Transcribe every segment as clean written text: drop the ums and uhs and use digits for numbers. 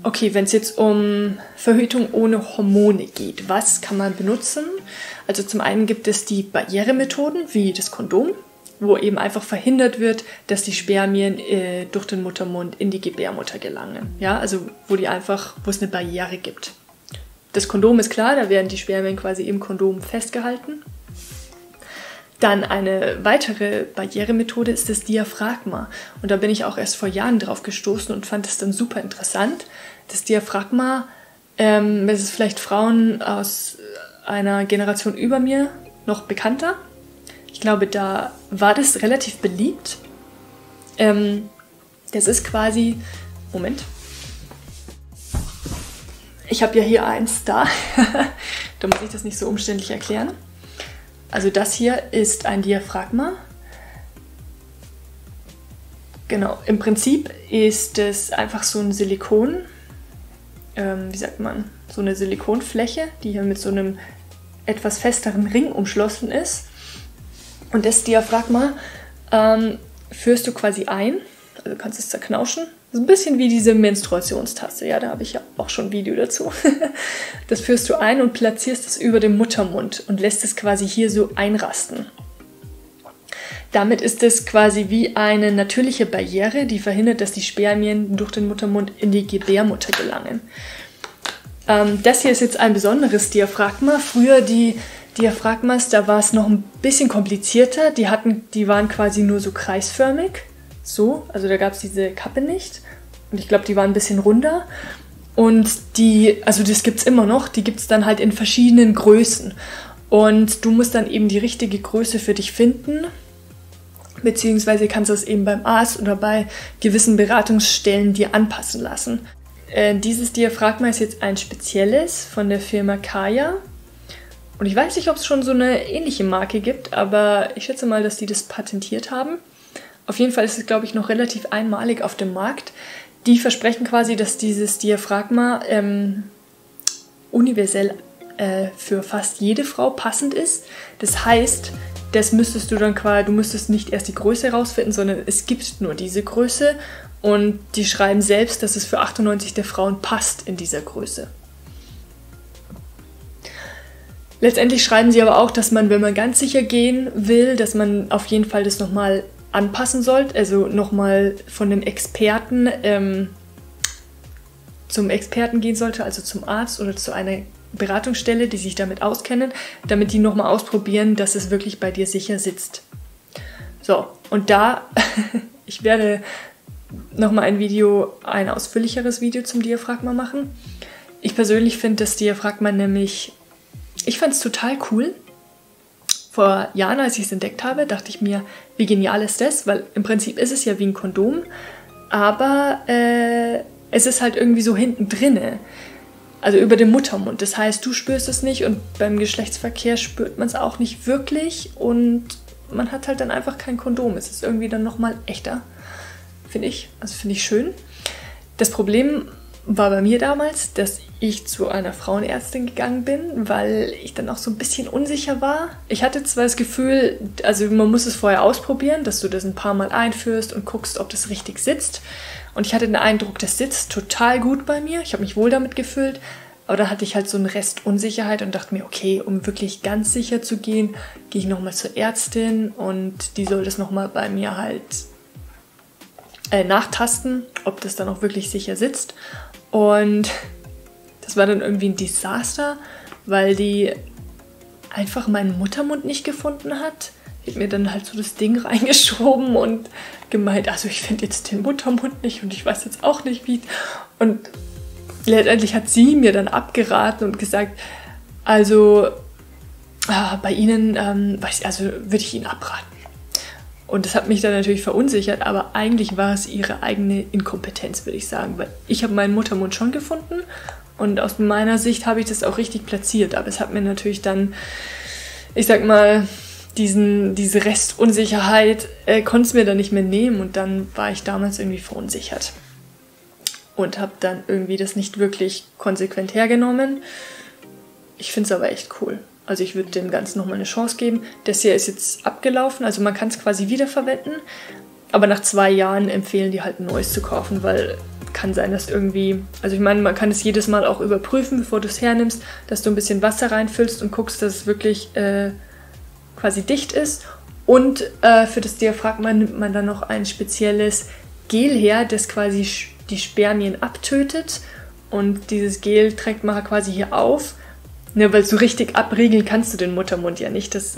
Okay, wenn es jetzt um Verhütung ohne Hormone geht, was kann man benutzen? Also zum einen gibt es die Barrieremethoden wie das Kondom, wo eben einfach verhindert wird, dass die Spermien durch den Muttermund in die Gebärmutter gelangen. Ja, also wo es eine Barriere gibt. Das Kondom ist klar, da werden die Spermien quasi im Kondom festgehalten. Dann eine weitere Barrieremethode ist das Diaphragma. Und da bin ich auch erst vor Jahren drauf gestoßen und fand es dann super interessant. Das Diaphragma, das ist vielleicht Frauen aus einer Generation über mir noch bekannter. Ich glaube, da war das relativ beliebt. Das ist quasi... Moment. Ich habe ja hier eins da. Da muss ich das nicht so umständlich erklären. Also das hier ist ein Diaphragma. Genau, im Prinzip ist es einfach so ein Silikon, so eine Silikonfläche, die hier mit so einem etwas festeren Ring umschlossen ist. Und das Diaphragma führst du quasi ein, also kannst es zerknauschen. Das ist ein bisschen wie diese Menstruationstasse, ja, da habe ich ja auch schon ein Video dazu. Das führst du ein und platzierst es über dem Muttermund und lässt es quasi hier so einrasten. Damit ist es quasi wie eine natürliche Barriere, die verhindert, dass die Spermien durch den Muttermund in die Gebärmutter gelangen. Das hier ist jetzt ein besonderes Diaphragma. Früher die Diaphragmas, da war es noch ein bisschen komplizierter. Die waren quasi nur so kreisförmig. So, also da gab es diese Kappe nicht. Und ich glaube, die waren ein bisschen runder. Und das gibt es immer noch, die gibt es dann halt in verschiedenen Größen. Und du musst dann eben die richtige Größe für dich finden. Beziehungsweise kannst du es eben beim Arzt oder bei gewissen Beratungsstellen dir anpassen lassen. Dieses Diaphragma ist jetzt ein spezielles von der Firma Kaya. Und ich weiß nicht, ob es schon so eine ähnliche Marke gibt, aber ich schätze mal, dass die das patentiert haben. Auf jeden Fall ist es, glaube ich, noch relativ einmalig auf dem Markt. Die versprechen quasi, dass dieses Diaphragma universell für fast jede Frau passend ist. Das heißt, du müsstest nicht erst die Größe herausfinden, sondern es gibt nur diese Größe und die schreiben selbst, dass es für 98 der Frauen passt in dieser Größe. Letztendlich schreiben sie aber auch, dass man, wenn man ganz sicher gehen will, dass man auf jeden Fall das nochmal anpassen sollte, also nochmal von dem Experten zum Experten gehen sollte, also zum Arzt oder zu einer Beratungsstelle, die sich damit auskennen, damit die nochmal ausprobieren, dass es wirklich bei dir sicher sitzt. So, und ich werde nochmal ein ausführlicheres Video zum Diaphragma machen. Ich persönlich finde das Diaphragma ich fand es total cool. Vor Jahren, als ich es entdeckt habe, dachte ich mir, wie genial ist das? Weil im Prinzip ist es ja wie ein Kondom, aber es ist halt irgendwie so hinten drinne. Also über dem Muttermund. Das heißt, du spürst es nicht und beim Geschlechtsverkehr spürt man es auch nicht wirklich und man hat halt dann einfach kein Kondom. Es ist irgendwie dann nochmal echter, finde ich. Also finde ich schön. Das Problem war bei mir damals, dass ich zu einer Frauenärztin gegangen bin, weil ich dann auch so ein bisschen unsicher war. Ich hatte zwar das Gefühl, also man muss es vorher ausprobieren, dass du das ein paar Mal einführst und guckst, ob das richtig sitzt. Und ich hatte den Eindruck, das sitzt total gut bei mir. Ich habe mich wohl damit gefühlt. Aber dann hatte ich halt so einen Rest Unsicherheit und dachte mir, okay, um wirklich ganz sicher zu gehen, gehe ich nochmal zur Ärztin und die soll das nochmal bei mir halt nachtasten, ob das dann auch wirklich sicher sitzt. Und das war dann irgendwie ein Desaster, weil die einfach meinen Muttermund nicht gefunden hat. Die hat mir dann halt so das Ding reingeschoben und gemeint, also ich finde jetzt den Muttermund nicht und ich weiß jetzt auch nicht wie. Und letztendlich hat sie mir dann abgeraten und gesagt, also bei Ihnen, würde ich Ihnen abraten. Und das hat mich dann natürlich verunsichert, aber eigentlich war es ihre eigene Inkompetenz, würde ich sagen. Weil ich habe meinen Muttermund schon gefunden und aus meiner Sicht habe ich das auch richtig platziert. Aber es hat mir natürlich dann, ich sag mal, diese Restunsicherheit konnte es mir dann nicht mehr nehmen. Und dann war ich damals irgendwie verunsichert. Und habe dann irgendwie das nicht wirklich konsequent hergenommen. Ich finde es aber echt cool. Also ich würde dem Ganzen nochmal eine Chance geben. Das hier ist jetzt abgelaufen, also man kann es quasi wiederverwenden. Aber nach 2 Jahren empfehlen die halt ein neues zu kaufen, weil kann sein, dass irgendwie, also ich meine, man kann es jedes Mal auch überprüfen, bevor du es hernimmst, dass du ein bisschen Wasser reinfüllst und guckst, dass es wirklich quasi dicht ist. Und für das Diaphragma nimmt man dann noch ein spezielles Gel her, das quasi die Spermien abtötet. Und dieses Gel trägt man quasi hier auf. Ne, weil so richtig abriegeln kannst du den Muttermund ja nicht. Das,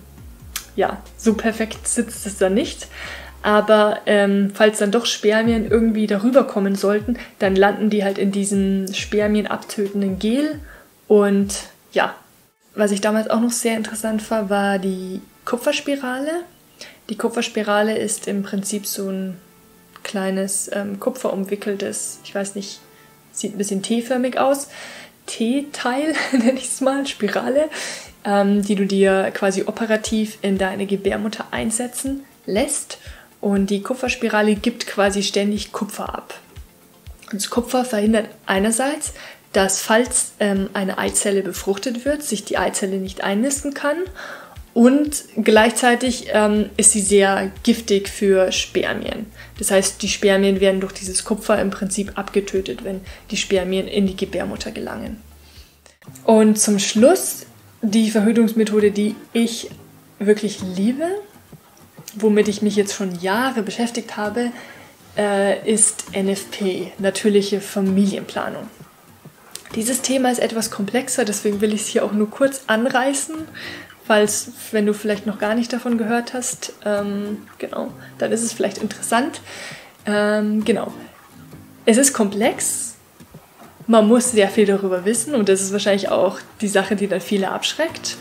so perfekt sitzt es dann nicht. Aber falls dann doch Spermien irgendwie darüber kommen sollten, dann landen die halt in diesem Spermien abtötenden Gel. Und ja, was ich damals auch noch sehr interessant fand, war die Kupferspirale. Die Kupferspirale ist im Prinzip so ein kleines kupferumwickeltes, ich weiß nicht, sieht ein bisschen T-förmig aus, T-Teil, nenne ich es mal, Spirale, die du dir quasi operativ in deine Gebärmutter einsetzen lässt. Und die Kupferspirale gibt quasi ständig Kupfer ab. Und das Kupfer verhindert einerseits, dass falls eine Eizelle befruchtet wird, sich die Eizelle nicht einnisten kann. Und gleichzeitig ist sie sehr giftig für Spermien. Das heißt, die Spermien werden durch dieses Kupfer im Prinzip abgetötet, wenn die Spermien in die Gebärmutter gelangen. Und zum Schluss die Verhütungsmethode, die ich wirklich liebe, womit ich mich jetzt schon Jahre beschäftigt habe, ist NFP, natürliche Familienplanung. Dieses Thema ist etwas komplexer, deswegen will ich es hier auch nur kurz anreißen. Falls, wenn du vielleicht noch gar nicht davon gehört hast, genau, dann ist es vielleicht interessant. Genau. Es ist komplex, man muss sehr viel darüber wissen und das ist wahrscheinlich auch die Sache, die dann viele abschreckt.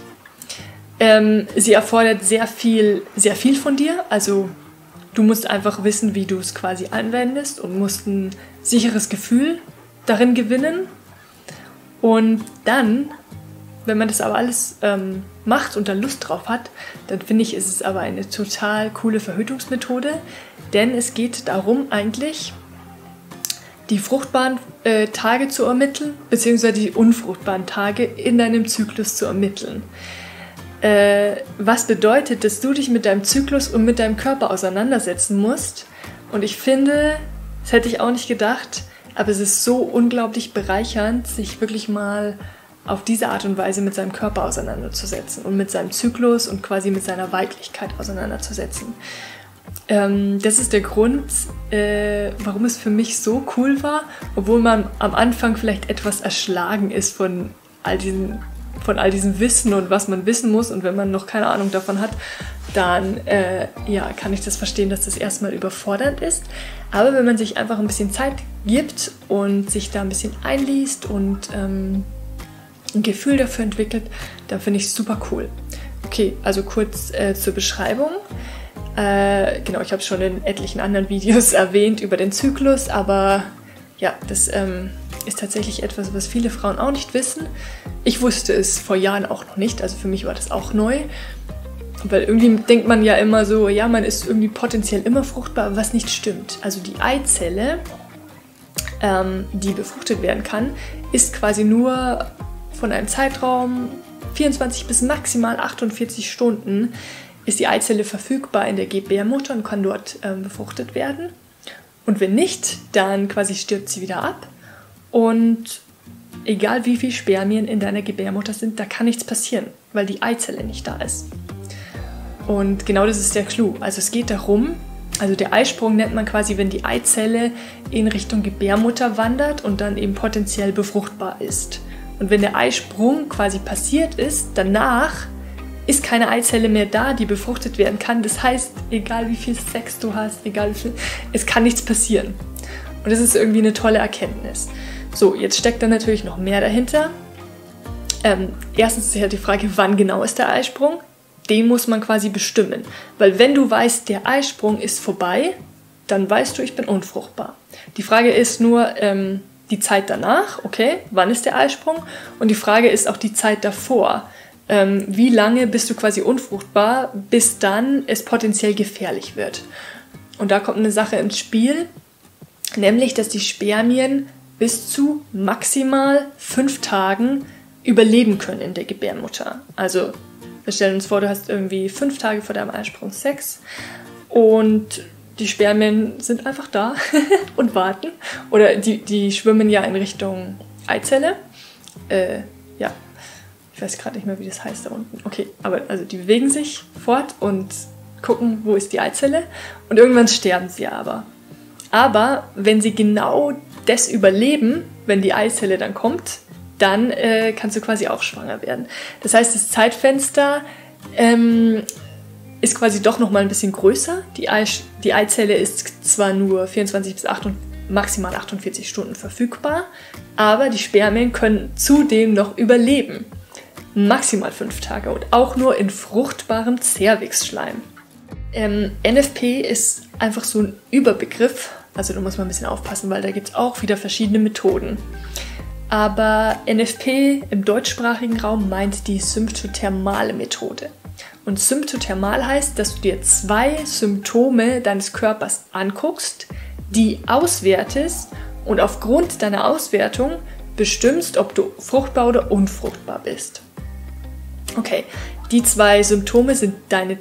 Sie erfordert sehr viel von dir, also du musst einfach wissen, wie du es quasi anwendest und musst ein sicheres Gefühl darin gewinnen. Und dann, wenn man das aber alles macht und da Lust drauf hat, dann finde ich, ist es aber eine total coole Verhütungsmethode, denn es geht darum eigentlich, die fruchtbaren Tage zu ermitteln, beziehungsweise die unfruchtbaren Tage in deinem Zyklus zu ermitteln. Was bedeutet, dass du dich mit deinem Zyklus und mit deinem Körper auseinandersetzen musst. Und ich finde, das hätte ich auch nicht gedacht, aber es ist so unglaublich bereichernd, sich wirklich mal auf diese Art und Weise mit seinem Körper auseinanderzusetzen und mit seinem Zyklus und quasi mit seiner Weiblichkeit auseinanderzusetzen. Das ist der Grund, warum es für mich so cool war, obwohl man am Anfang vielleicht etwas erschlagen ist von all diesem Wissen und was man wissen muss. Und wenn man noch keine Ahnung davon hat, dann kann ich das verstehen, dass das erstmal überfordernd ist. Aber wenn man sich einfach ein bisschen Zeit gibt und sich da ein bisschen einliest und ein Gefühl dafür entwickelt, dann finde ich es super cool. Okay, also kurz zur Beschreibung. Genau, ich habe es schon in etlichen anderen Videos erwähnt über den Zyklus, aber ja, das ist tatsächlich etwas, was viele Frauen auch nicht wissen. Ich wusste es vor Jahren auch noch nicht, also für mich war das auch neu. Weil irgendwie denkt man ja immer so, ja, man ist irgendwie potenziell immer fruchtbar, was nicht stimmt. Also die Eizelle, die befruchtet werden kann, ist quasi nur von einem Zeitraum 24 bis maximal 48 Stunden ist die Eizelle verfügbar in der Gebärmutter und kann dort befruchtet werden. Und wenn nicht, dann quasi stirbt sie wieder ab. Und egal wie viele Spermien in deiner Gebärmutter sind, da kann nichts passieren, weil die Eizelle nicht da ist. Und genau das ist der Clou. Also es geht darum, also der Eisprung nennt man quasi, wenn die Eizelle in Richtung Gebärmutter wandert und dann eben potenziell befruchtbar ist. Und wenn der Eisprung quasi passiert ist, danach ist keine Eizelle mehr da, die befruchtet werden kann. Das heißt, egal wie viel Sex du hast, es kann nichts passieren. Und das ist irgendwie eine tolle Erkenntnis. So, jetzt steckt da natürlich noch mehr dahinter. Erstens ist ja die Frage, wann genau ist der Eisprung? Den muss man quasi bestimmen. Weil wenn du weißt, der Eisprung ist vorbei, dann weißt du, ich bin unfruchtbar. Die Frage ist nur die Zeit danach, okay, wann ist der Eisprung? Und die Frage ist auch die Zeit davor. Wie lange bist du quasi unfruchtbar, bis dann es potenziell gefährlich wird? Und da kommt eine Sache ins Spiel, nämlich, dass die Spermien bis zu maximal 5 Tagen überleben können in der Gebärmutter. Also wir stellen uns vor, du hast irgendwie 5 Tage vor deinem Eisprung Sex und die Spermien sind einfach da und warten. Oder die schwimmen ja in Richtung Eizelle. Ja, ich weiß gerade nicht mehr, wie das heißt da unten. Okay, aber also die bewegen sich fort und gucken, wo ist die Eizelle. Und irgendwann sterben sie aber. Aber wenn sie genau das überleben, wenn die Eizelle dann kommt, dann kannst du quasi auch schwanger werden. Das heißt, das Zeitfenster ist quasi doch nochmal ein bisschen größer. Die Eizelle ist zwar nur 24 bis maximal 48 Stunden verfügbar, aber die Spermien können zudem noch überleben. Maximal 5 Tage und auch nur in fruchtbarem Zervixschleim. NFP ist einfach so ein Überbegriff, also da muss man ein bisschen aufpassen, weil da gibt es auch wieder verschiedene Methoden. Aber NFP im deutschsprachigen Raum meint die symptothermale Methode. Und symptothermal heißt, dass du dir 2 Symptome deines Körpers anguckst, die auswertest und aufgrund deiner Auswertung bestimmst, ob du fruchtbar oder unfruchtbar bist. Okay, die 2 Symptome sind deine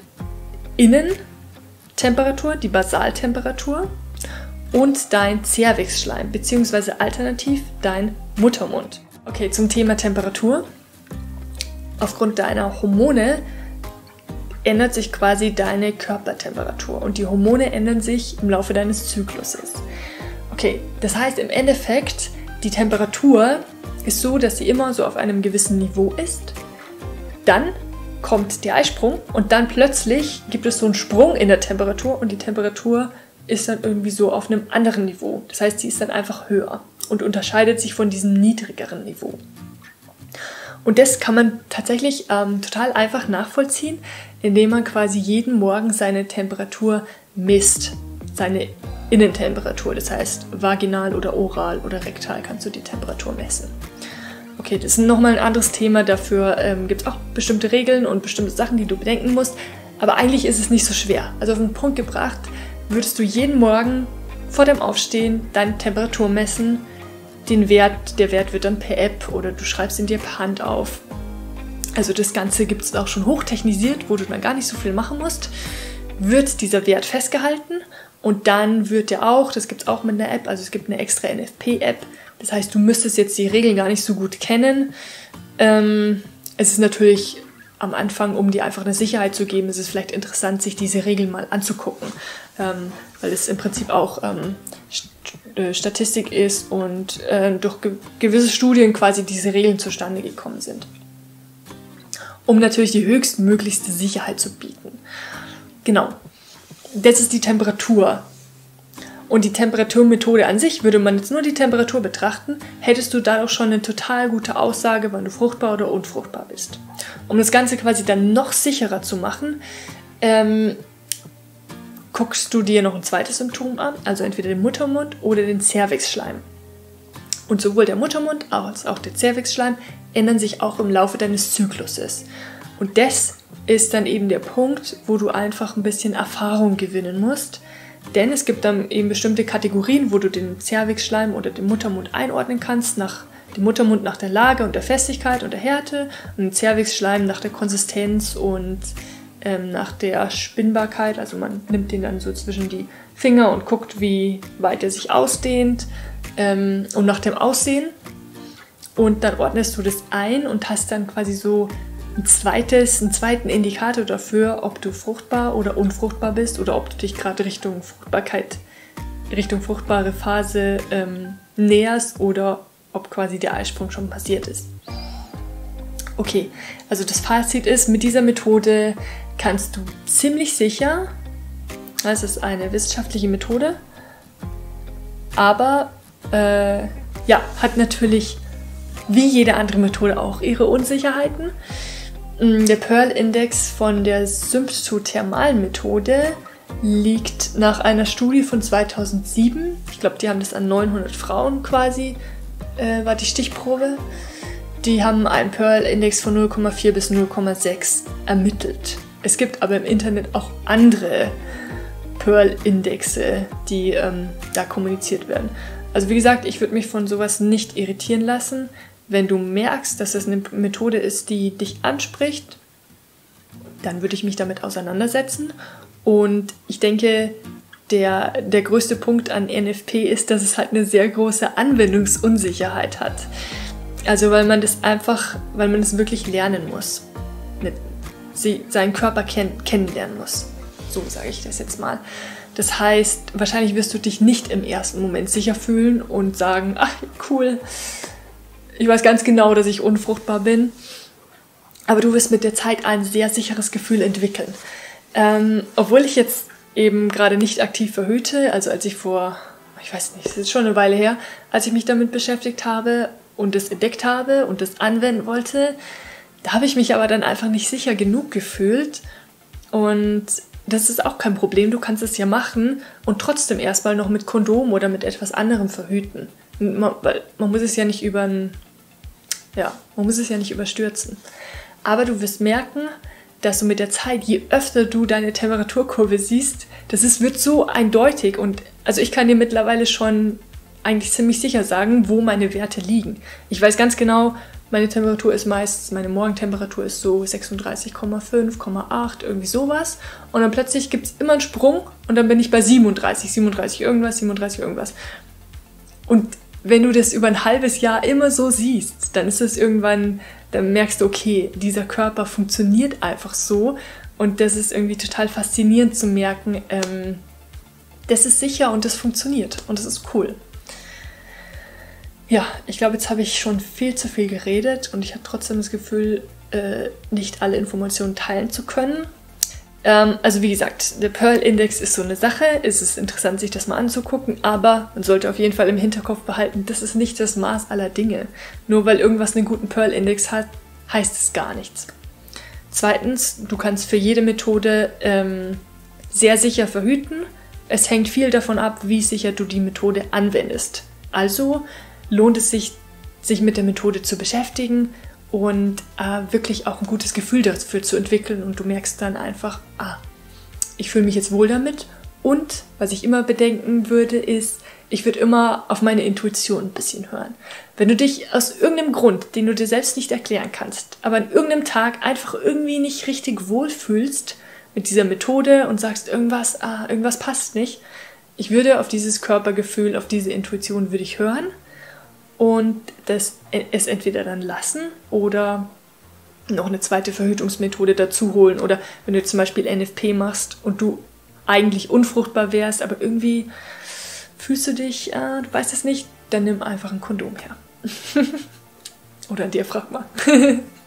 Innentemperatur, die Basaltemperatur und dein Zervixschleim, beziehungsweise alternativ dein Muttermund. Okay, zum Thema Temperatur. Aufgrund deiner Hormone ändert sich quasi deine Körpertemperatur und die Hormone ändern sich im Laufe deines Zykluses. Okay, das heißt im Endeffekt, die Temperatur ist so, dass sie immer so auf einem gewissen Niveau ist. Dann kommt der Eisprung und dann plötzlich gibt es so einen Sprung in der Temperatur und die Temperatur ist dann irgendwie so auf einem anderen Niveau. Das heißt, sie ist dann einfach höher und unterscheidet sich von diesem niedrigeren Niveau. Und das kann man tatsächlich total einfach nachvollziehen, indem man quasi jeden Morgen seine Temperatur misst, seine Innentemperatur. Das heißt, vaginal oder oral oder rektal kannst du die Temperatur messen. Okay, das ist nochmal ein anderes Thema. Dafür gibt es auch bestimmte Regeln und bestimmte Sachen, die du bedenken musst. Aber eigentlich ist es nicht so schwer. Also auf den Punkt gebracht, würdest du jeden Morgen vor dem Aufstehen deine Temperatur messen. Der Wert wird dann per App oder du schreibst ihn dir per Hand auf. Also das Ganze gibt es auch schon hochtechnisiert, wo du dann gar nicht so viel machen musst. Wird dieser Wert festgehalten und dann wird der auch, das gibt es auch mit einer App, also es gibt eine extra NFP-App. Das heißt, du müsstest jetzt die Regeln gar nicht so gut kennen. Es ist natürlich am Anfang, um dir einfach eine Sicherheit zu geben, ist es vielleicht interessant, sich diese Regeln mal anzugucken, weil es im Prinzip auch Statistik ist und durch gewisse Studien quasi diese Regeln zustande gekommen sind. Um natürlich die höchstmöglichste Sicherheit zu bieten. Genau, das ist die Temperatur. Und die Temperaturmethode an sich, würde man jetzt nur die Temperatur betrachten, hättest du dadurch schon eine total gute Aussage, wann du fruchtbar oder unfruchtbar bist. Um das Ganze quasi dann noch sicherer zu machen, guckst du dir noch ein zweites Symptom an, also entweder den Muttermund oder den Zervixschleim. Und sowohl der Muttermund als auch der Zervixschleim ändern sich auch im Laufe deines Zykluses. Und das ist dann eben der Punkt, wo du einfach ein bisschen Erfahrung gewinnen musst. Denn es gibt dann eben bestimmte Kategorien, wo du den Zervixschleim oder den Muttermund einordnen kannst. Den Muttermund nach der Lage und der Festigkeit und der Härte und den Zervixschleim nach der Konsistenz und nach der Spinnbarkeit. Also man nimmt den dann so zwischen die Finger und guckt, wie weit er sich ausdehnt und nach dem Aussehen. Und dann ordnest du das ein und hast dann quasi so einen zweiten Indikator dafür, ob du fruchtbar oder unfruchtbar bist oder ob du dich gerade Richtung fruchtbare Phase näherst oder ob quasi der Eisprung schon passiert ist. Okay, also das Fazit ist, mit dieser Methode kannst du ziemlich sicher, es ist eine wissenschaftliche Methode, aber hat natürlich wie jede andere Methode auch ihre Unsicherheiten. Der Pearl-Index von der symptothermalen Methode liegt nach einer Studie von 2007, ich glaube, die haben das an 900 Frauen quasi, war die Stichprobe, die haben einen Pearl-Index von 0,4 bis 0,6 ermittelt. Es gibt aber im Internet auch andere Pearl-Indexe, die da kommuniziert werden. Also wie gesagt, ich würde mich von sowas nicht irritieren lassen. Wenn du merkst, dass das eine Methode ist, die dich anspricht, dann würde ich mich damit auseinandersetzen. Und ich denke, der größte Punkt an NFP ist, dass es halt eine sehr große Anwendungsunsicherheit hat. Also weil man es wirklich lernen muss. Seinen Körper kennenlernen muss. So sage ich das jetzt mal. Das heißt, wahrscheinlich wirst du dich nicht im ersten Moment sicher fühlen und sagen, ach cool, ich weiß ganz genau, dass ich unfruchtbar bin. Aber du wirst mit der Zeit ein sehr sicheres Gefühl entwickeln. Obwohl ich jetzt eben gerade nicht aktiv verhüte, also als ich ich weiß nicht, es ist schon eine Weile her, als ich mich damit beschäftigt habe und es entdeckt habe und es anwenden wollte, da habe ich mich aber dann einfach nicht sicher genug gefühlt. Und das ist auch kein Problem, du kannst es ja machen und trotzdem erstmal noch mit Kondom oder mit etwas anderem verhüten. Weil man muss es ja nicht überstürzen. Aber du wirst merken, dass du mit der Zeit, je öfter du deine Temperaturkurve siehst, wird so eindeutig. Und also ich kann dir mittlerweile schon eigentlich ziemlich sicher sagen, wo meine Werte liegen. Ich weiß ganz genau, meine Morgentemperatur ist so 36,5, 8, irgendwie sowas. Und dann plötzlich gibt es immer einen Sprung und dann bin ich bei 37 irgendwas. Und wenn du das über ein halbes Jahr immer so siehst, dann ist es irgendwann, dann merkst du, okay, dieser Körper funktioniert einfach so. Und das ist irgendwie total faszinierend zu merken, das ist sicher und das funktioniert und das ist cool. Ja, ich glaube, jetzt habe ich schon viel zu viel geredet und ich habe trotzdem das Gefühl, nicht alle Informationen teilen zu können. Also wie gesagt, der Pearl-Index ist so eine Sache, es ist interessant, sich das mal anzugucken, aber man sollte auf jeden Fall im Hinterkopf behalten, das ist nicht das Maß aller Dinge. Nur weil irgendwas einen guten Pearl-Index hat, heißt es gar nichts. Zweitens, du kannst für jede Methode sehr sicher verhüten. Es hängt viel davon ab, wie sicher du die Methode anwendest. Also lohnt es sich mit der Methode zu beschäftigen und wirklich auch ein gutes Gefühl dafür zu entwickeln. Und du merkst dann einfach, ich fühle mich jetzt wohl damit. Und was ich immer bedenken würde, ist, ich würde immer auf meine Intuition ein bisschen hören. Wenn du dich aus irgendeinem Grund, den du dir selbst nicht erklären kannst, aber an irgendeinem Tag einfach irgendwie nicht richtig wohlfühlst mit dieser Methode und sagst, irgendwas passt nicht, ich würde auf dieses Körpergefühl, auf diese Intuition würde ich hören und es entweder dann lassen oder noch eine zweite Verhütungsmethode dazu holen. Oder wenn du zum Beispiel NFP machst und du eigentlich unfruchtbar wärst, aber irgendwie fühlst du dich, du weißt es nicht, dann nimm einfach ein Kondom her. Oder ein Diaphragma.